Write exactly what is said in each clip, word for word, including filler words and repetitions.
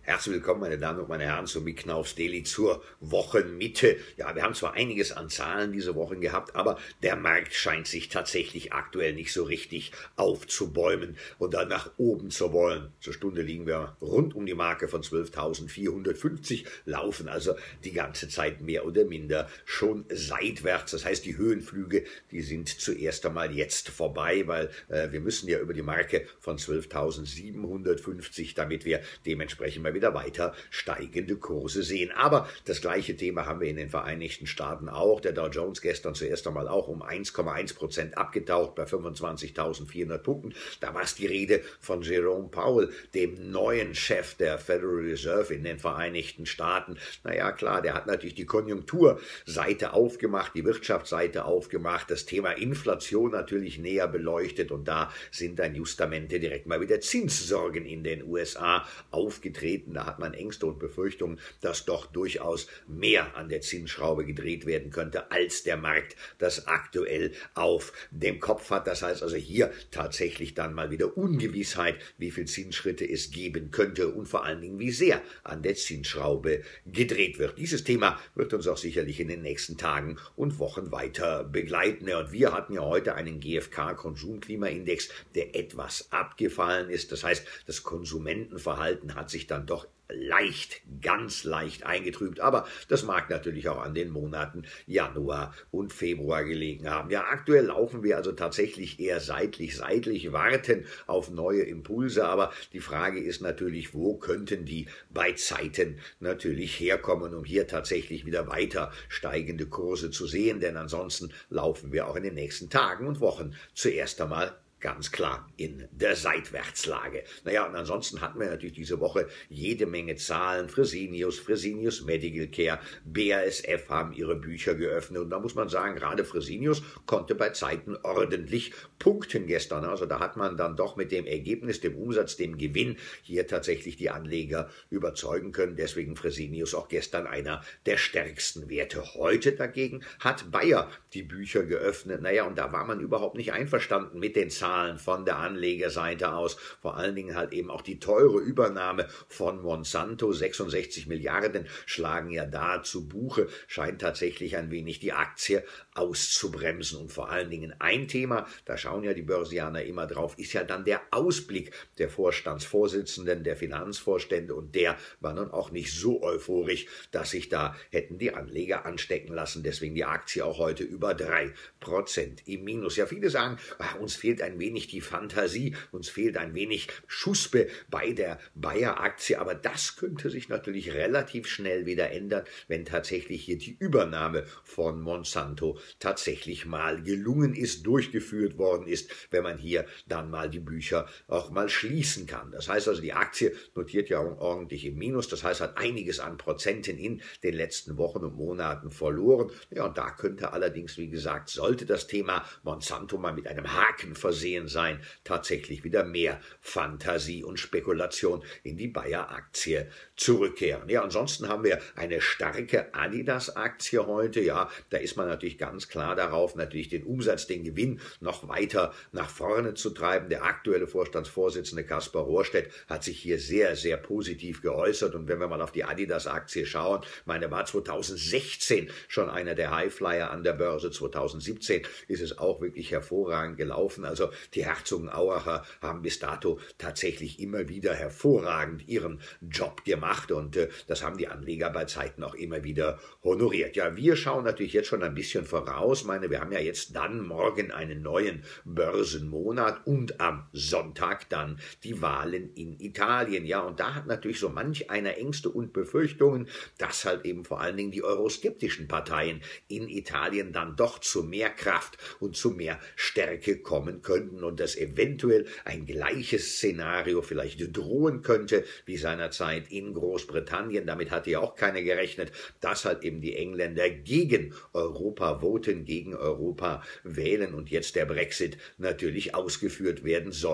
Herzlich willkommen, meine Damen und meine Herren, zu Mick Knaufs Daily zur Wochenmitte. Ja, wir haben zwar einiges an Zahlen diese Woche gehabt, aber der Markt scheint sich tatsächlich aktuell nicht so richtig aufzubäumen und dann nach oben zu wollen. Zur Stunde liegen wir rund um die Marke von zwölftausendvierhundertfünfzig, laufen also die ganze Zeit mehr oder minder schon seitwärts. Das heißt, die Höhenflüge, die sind zuerst einmal jetzt vorbei, weil äh, wir müssen ja über die Marke von zwölftausendsiebenhundertfünfzig, damit wir dementsprechend mal wieder weiter steigende Kurse sehen. Aber das gleiche Thema haben wir in den Vereinigten Staaten auch. Der Dow Jones gestern zuerst einmal auch um eins Komma eins Prozent abgetaucht bei fünfundzwanzigtausendvierhundert Punkten. Da war es die Rede von Jerome Powell, dem neuen Chef der Federal Reserve in den Vereinigten Staaten. Naja, klar, der hat natürlich die Konjunkturseite aufgemacht, die Wirtschaftsseite aufgemacht, das Thema Inflation natürlich näher beleuchtet und da sind dann justamente direkt mal wieder Zinssorgen in den U S A aufgetreten. Da hat man Ängste und Befürchtungen, dass doch durchaus mehr an der Zinsschraube gedreht werden könnte, als der Markt das aktuell auf dem Kopf hat. Das heißt also hier tatsächlich dann mal wieder Ungewissheit, wie viel Zinsschritte es geben könnte und vor allen Dingen, wie sehr an der Zinsschraube gedreht wird. Dieses Thema wird uns auch sicherlich in den nächsten Tagen und Wochen weiter begleiten. Und wir hatten ja heute einen G F K-Konsumklimaindex, der etwas abgefallen ist. Das heißt, das Konsumentenverhalten hat sich dann doch leicht, ganz leicht eingetrübt, aber das mag natürlich auch an den Monaten Januar und Februar gelegen haben. Ja, aktuell laufen wir also tatsächlich eher seitlich, seitlich, warten auf neue Impulse, aber die Frage ist natürlich, wo könnten die bei Zeiten natürlich herkommen, um hier tatsächlich wieder weiter steigende Kurse zu sehen, denn ansonsten laufen wir auch in den nächsten Tagen und Wochen zuerst einmal ganz klar in der Seitwärtslage. Naja, und ansonsten hatten wir natürlich diese Woche jede Menge Zahlen. Fresenius, Fresenius Medical Care, B A S F haben ihre Bücher geöffnet. Und da muss man sagen, gerade Fresenius konnte bei Zeiten ordentlich punkten gestern. Also da hat man dann doch mit dem Ergebnis, dem Umsatz, dem Gewinn hier tatsächlich die Anleger überzeugen können. Deswegen Fresenius auch gestern einer der stärksten Werte. Heute dagegen hat Bayer die Bücher geöffnet. Naja, und da war man überhaupt nicht einverstanden mit den Zahlen von der Anlegerseite aus, vor allen Dingen halt eben auch die teure Übernahme von Monsanto, sechsundsechzig Milliarden schlagen ja da zu Buche, scheint tatsächlich ein wenig die Aktie auszubremsen und vor allen Dingen ein Thema, da schauen ja die Börsianer immer drauf, ist ja dann der Ausblick der Vorstandsvorsitzenden, der Finanzvorstände und der war nun auch nicht so euphorisch, dass sich da hätten die Anleger anstecken lassen, deswegen die Aktie auch heute über drei Prozent im Minus. Ja, viele sagen, ach, uns fehlt ein wenig die Fantasie, uns fehlt ein wenig Schuspe bei der Bayer-Aktie, aber das könnte sich natürlich relativ schnell wieder ändern, wenn tatsächlich hier die Übernahme von Monsanto tatsächlich mal gelungen ist, durchgeführt worden ist, wenn man hier dann mal die Bücher auch mal schließen kann. Das heißt also, die Aktie notiert ja ordentlich im Minus, das heißt, hat einiges an Prozenten in den letzten Wochen und Monaten verloren. Ja, und da könnte allerdings, wie gesagt, sollte das Thema Monsanto mal mit einem Haken versehen sein, tatsächlich wieder mehr Fantasie und Spekulation in die Bayer-Aktie zurückkehren. Ja, ansonsten haben wir eine starke Adidas-Aktie heute. Ja, da ist man natürlich ganz klar darauf, natürlich den Umsatz, den Gewinn noch weiter nach vorne zu treiben. Der aktuelle Vorstandsvorsitzende Kaspar Rohrstedt hat sich hier sehr, sehr positiv geäußert. Und wenn wir mal auf die Adidas-Aktie schauen, meine war zweitausendsechzehn schon einer der Highflyer an der Börse. zweitausendsiebzehn ist es auch wirklich hervorragend gelaufen. Also die Herzogenauer haben bis dato tatsächlich immer wieder hervorragend ihren Job gemacht und äh, das haben die Anleger bei Zeiten auch immer wieder honoriert. Ja, wir schauen natürlich jetzt schon ein bisschen voraus. Ich meine, wir haben ja jetzt dann morgen einen neuen Börsenmonat und am Sonntag dann die Wahlen in Italien. Ja, und da hat natürlich so manch einer Ängste und Befürchtungen, dass halt eben vor allen Dingen die euroskeptischen Parteien in Italien dann doch zu mehr Kraft und zu mehr Stärke kommen könnten und dass eventuell ein gleiches Szenario vielleicht drohen könnte wie seinerzeit in Großbritannien. Damit hatte ja auch keiner gerechnet, dass halt eben die Engländer gegen Europa voten, gegen Europa wählen und jetzt der Brexit natürlich ausgeführt werden soll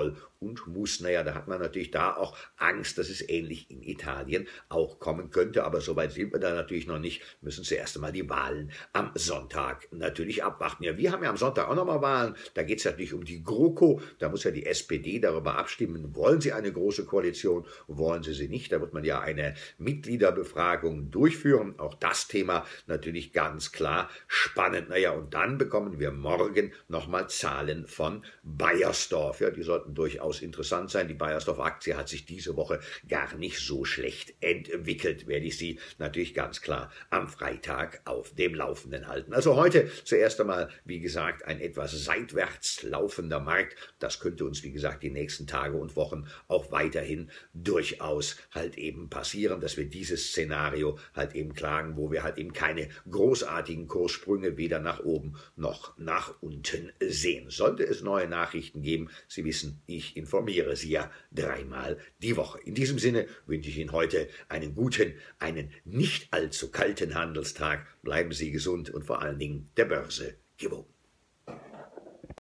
und muss. Naja, da hat man natürlich da auch Angst, dass es ähnlich in Italien auch kommen könnte. Aber soweit sind wir da natürlich noch nicht. Wir müssen zuerst einmal die Wahlen am Sonntag natürlich abwarten. Ja, wir haben ja am Sonntag auch nochmal Wahlen. Da geht es natürlich um die GroKo. Da muss ja die S P D darüber abstimmen. Wollen sie eine große Koalition? Wollen sie sie nicht? Da wird man ja eine Mitgliederbefragung durchführen. Auch das Thema natürlich ganz klar spannend. Naja, und dann bekommen wir morgen nochmal Zahlen von Beiersdorf. Ja, die sollten durchaus interessant sein. Die Beiersdorf-Aktie hat sich diese Woche gar nicht so schlecht entwickelt. Werde ich Sie natürlich ganz klar am Freitag auf dem Laufenden halten. Also heute zuerst einmal, wie gesagt, ein etwas seitwärts laufender Markt. Das könnte uns, wie gesagt, die nächsten Tage und Wochen auch weiterhin durchaus halt eben passieren, dass wir dieses Szenario halt eben klagen, wo wir halt eben keine großartigen Kurssprünge weder nach oben noch nach unten sehen. Sollte es neue Nachrichten geben, Sie wissen, ich informiere Sie ja dreimal die Woche. In diesem Sinne wünsche ich Ihnen heute einen guten, einen nicht allzu kalten Handelstag. Bleiben Sie gesund und vor allen Dingen der Börse gewogen.